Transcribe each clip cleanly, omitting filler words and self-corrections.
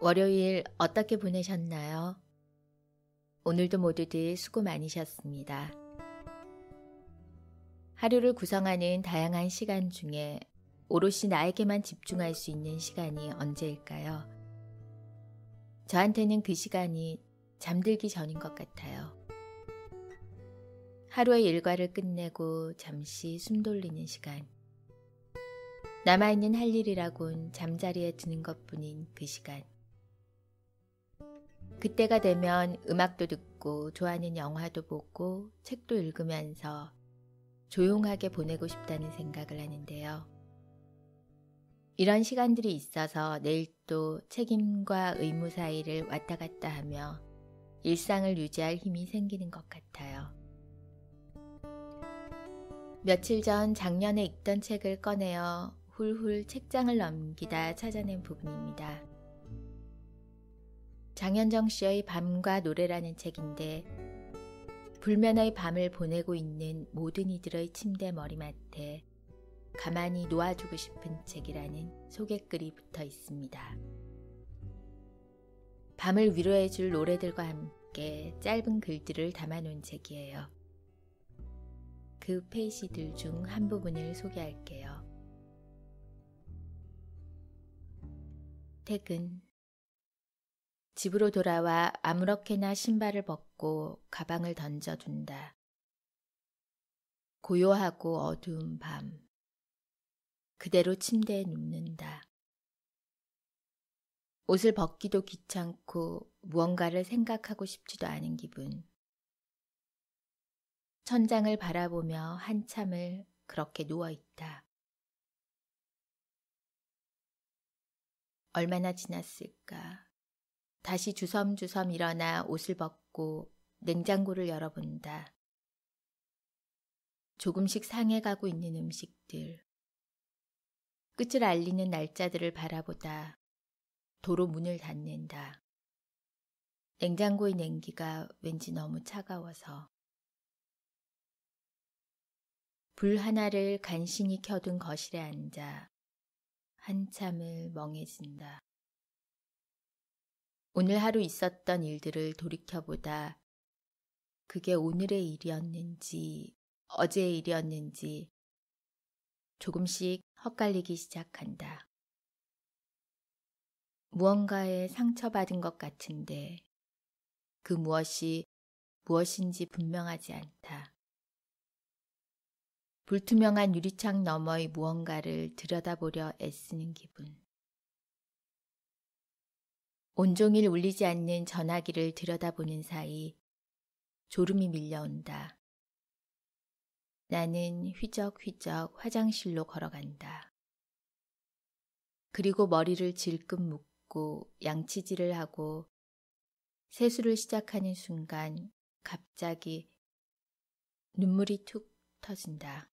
월요일 어떻게 보내셨나요? 오늘도 모두들 수고 많으셨습니다. 하루를 구성하는 다양한 시간 중에 오롯이 나에게만 집중할 수 있는 시간이 언제일까요? 저한테는 그 시간이 잠들기 전인 것 같아요. 하루의 일과를 끝내고 잠시 숨 돌리는 시간. 남아있는 할 일이라곤 잠자리에 드는 것뿐인 그 시간. 그때가 되면 음악도 듣고 좋아하는 영화도 보고 책도 읽으면서 조용하게 보내고 싶다는 생각을 하는데요. 이런 시간들이 있어서 내일 또 책임과 의무 사이를 왔다 갔다 하며 일상을 유지할 힘이 생기는 것 같아요. 며칠 전 작년에 읽던 책을 꺼내어 훌훌 책장을 넘기다 찾아낸 부분입니다. 장현정 씨의 밤과 노래라는 책인데 불면의 밤을 보내고 있는 모든 이들의 침대 머리맡에 가만히 놓아주고 싶은 책이라는 소개글이 붙어 있습니다. 밤을 위로해줄 노래들과 함께 짧은 글들을 담아놓은 책이에요. 그 페이지들 중 한 부분을 소개할게요. 퇴근. 집으로 돌아와 아무렇게나 신발을 벗고 가방을 던져둔다. 고요하고 어두운 밤. 그대로 침대에 눕는다. 옷을 벗기도 귀찮고 무언가를 생각하고 싶지도 않은 기분. 천장을 바라보며 한참을 그렇게 누워있다. 얼마나 지났을까. 다시 주섬주섬 일어나 옷을 벗고 냉장고를 열어본다. 조금씩 상해가고 있는 음식들. 끝을 알리는 날짜들을 바라보다 도로 문을 닫는다. 냉장고의 냉기가 왠지 너무 차가워서. 불 하나를 간신히 켜둔 거실에 앉아 한참을 멍해진다. 오늘 하루 있었던 일들을 돌이켜보다 그게 오늘의 일이었는지 어제의 일이었는지 조금씩 헛갈리기 시작한다. 무언가에 상처받은 것 같은데 그 무엇이 무엇인지 분명하지 않다. 불투명한 유리창 너머의 무언가를 들여다보려 애쓰는 기분. 온종일 울리지 않는 전화기를 들여다보는 사이 졸음이 밀려온다. 나는 휘적휘적 화장실로 걸어간다. 그리고 머리를 질끈 묶고 양치질을 하고 세수를 시작하는 순간 갑자기 눈물이 툭 터진다.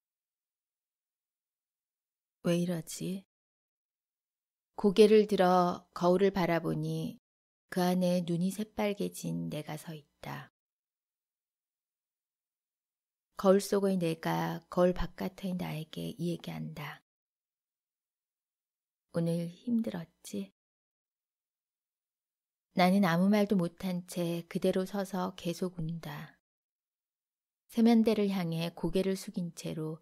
왜 이러지? 고개를 들어 거울을 바라보니 그 안에 눈이 새빨개진 내가 서 있다. 거울 속의 내가 거울 바깥의 나에게 이 얘기한다. 오늘 힘들었지? 나는 아무 말도 못한 채 그대로 서서 계속 운다. 세면대를 향해 고개를 숙인 채로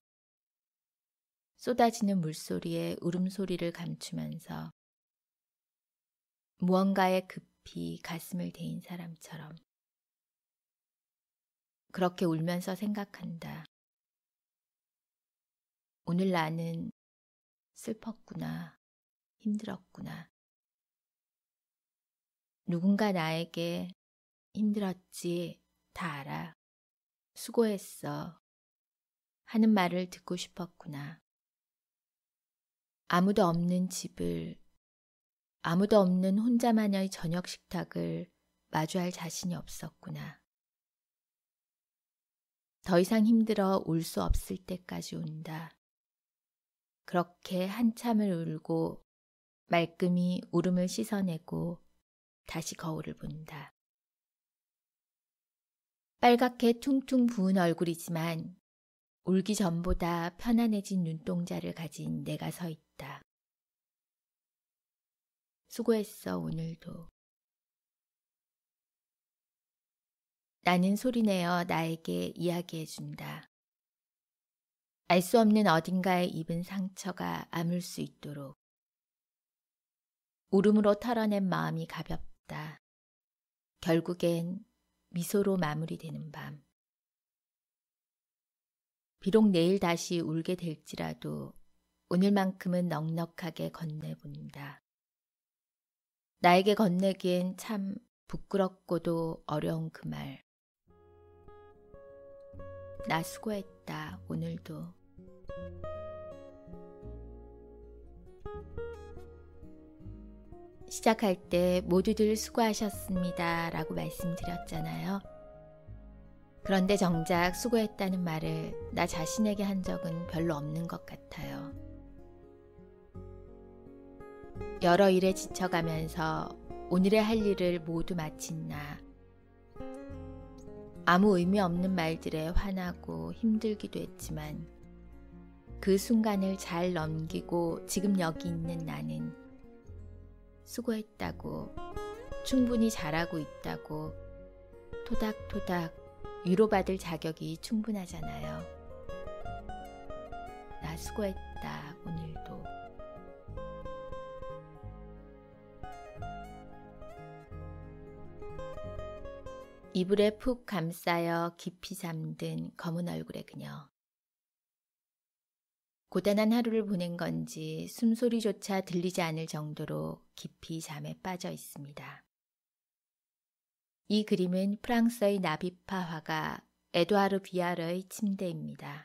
쏟아지는 물소리에 울음소리를 감추면서 무언가에 급히 가슴을 대인 사람처럼 그렇게 울면서 생각한다. 오늘 나는 슬펐구나, 힘들었구나. 누군가 나에게 힘들었지, 다 알아, 수고했어 하는 말을 듣고 싶었구나. 아무도 없는 집을, 아무도 없는 혼자만의 저녁 식탁을 마주할 자신이 없었구나. 더 이상 힘들어 울 수 없을 때까지 운다. 그렇게 한참을 울고 말끔히 울음을 씻어내고 다시 거울을 본다. 빨갛게 퉁퉁 부은 얼굴이지만 울기 전보다 편안해진 눈동자를 가진 내가 서 있다. 수고했어, 오늘도. 나는 소리내어 나에게 이야기해준다. 알 수 없는 어딘가에 입은 상처가 아물 수 있도록. 울음으로 털어낸 마음이 가볍다. 결국엔 미소로 마무리되는 밤. 비록 내일 다시 울게 될지라도 오늘만큼은 넉넉하게 건네본다. 나에게 건네기엔 참 부끄럽고도 어려운 그 말. 나 수고했다, 오늘도. 시작할 때 모두들 수고하셨습니다 라고 말씀드렸잖아요. 그런데 정작 수고했다는 말을 나 자신에게 한 적은 별로 없는 것 같아요. 여러 일에 지쳐가면서 오늘의 할 일을 모두 마친 나. 아무 의미 없는 말들에 화나고 힘들기도 했지만 그 순간을 잘 넘기고 지금 여기 있는 나는 수고했다고, 충분히 잘하고 있다고 토닥토닥 위로받을 자격이 충분하잖아요. 나 수고했다, 오늘도. 이불에 푹 감싸여 깊이 잠든 검은 얼굴의 그녀. 고단한 하루를 보낸 건지 숨소리조차 들리지 않을 정도로 깊이 잠에 빠져 있습니다. 이 그림은 프랑스의 나비파 화가 에두아르 비아르의 침대입니다.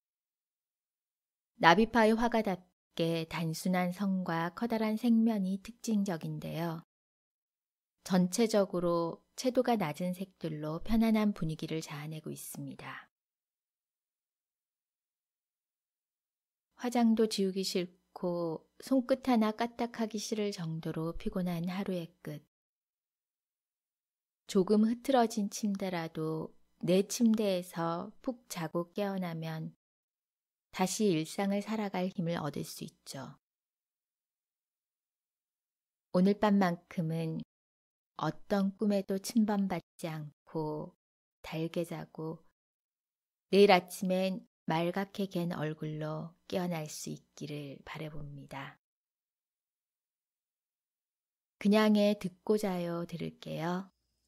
나비파의 화가답게 단순한 성과 커다란 색면이 특징적인데요. 전체적으로 채도가 낮은 색들로 편안한 분위기를 자아내고 있습니다. 화장도 지우기 싫고 손끝 하나 까딱하기 싫을 정도로 피곤한 하루의 끝. 조금 흐트러진 침대라도 내 침대에서 푹 자고 깨어나면 다시 일상을 살아갈 힘을 얻을 수 있죠. 오늘 밤만큼은 어떤 꿈에도 침범받지 않고 달게 자고 내일 아침엔 말갛게 갠 얼굴로 깨어날 수 있기를 바라봅니다. 그냥의 듣고 자요 들을게요.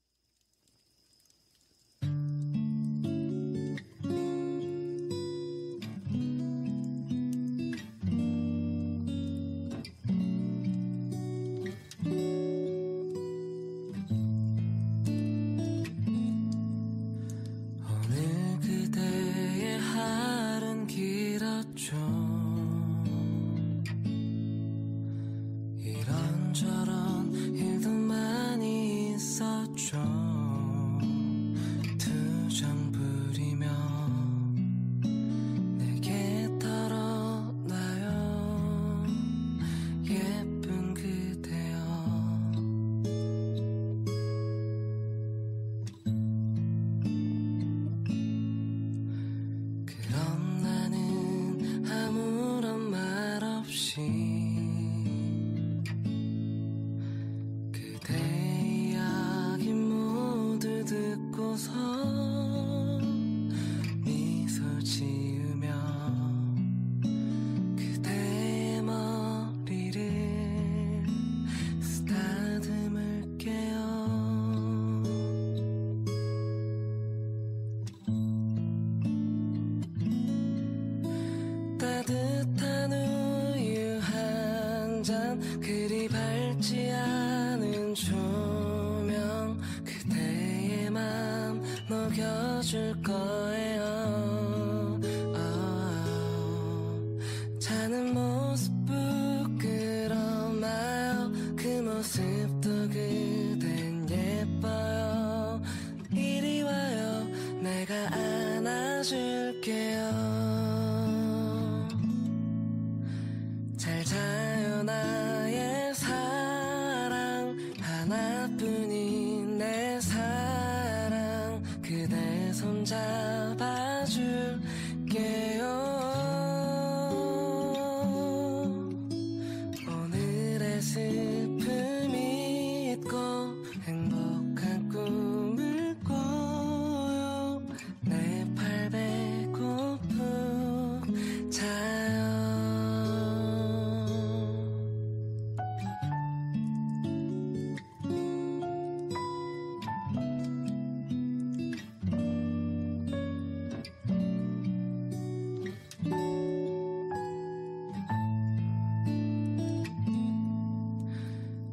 이런저런 일도 많이 있었죠. 투정 부리며 내게 털어놔요. 예쁜 그대여. 그럼 나는 아무런 말 없이 듣고서 미소 지으며 그대의 머리를 쓰다듬을게요. 따뜻한 우유 한 잔 그리 밝지 않은 조명 그대의 맘 녹여줄 거예요. 자는 모습 부끄러워요. 그 모습도 그댄 예뻐요. 이리 와요. 내가 안아줄게요. 잘 자요 나의 사랑 하나뿐인 내 사랑 그대 손 잡아줄게요. 오늘의 슬픔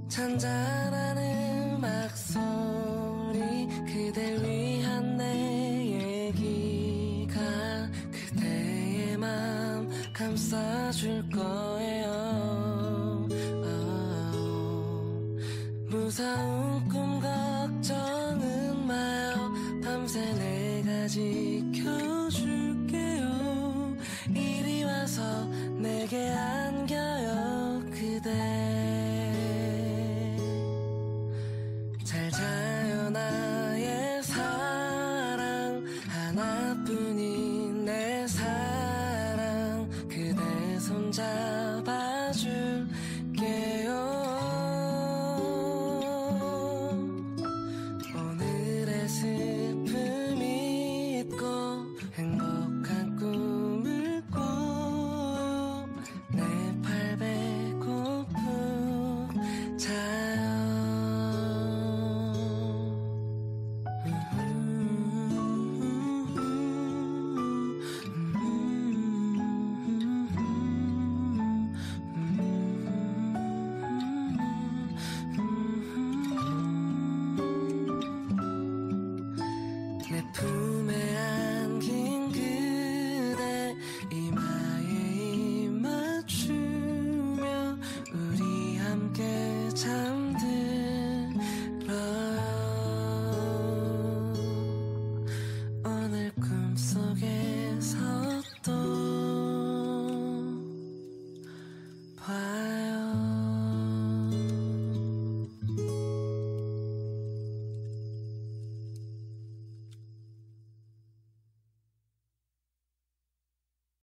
잔잔한 음악 소리 그댈 위한 내 얘기가 그대의 맘 감싸줄 거예요. 무서운 꿈 걱정은 마요. 밤새 내가 지켜줄게요. 이리 와서 내게 안겨요 그대. 잘 자요 나의 사랑 하나뿐인 내 사랑 그대 손 잡아줄게요. 오늘의 슬픔 잊고 행복한 꿈을 꿔요. 내 팔 배고픔 자요. 내 품에 안긴 그대 이마에 입 맞추며 우리 함께 잠들어요. 오늘 꿈속에서 또 봐요.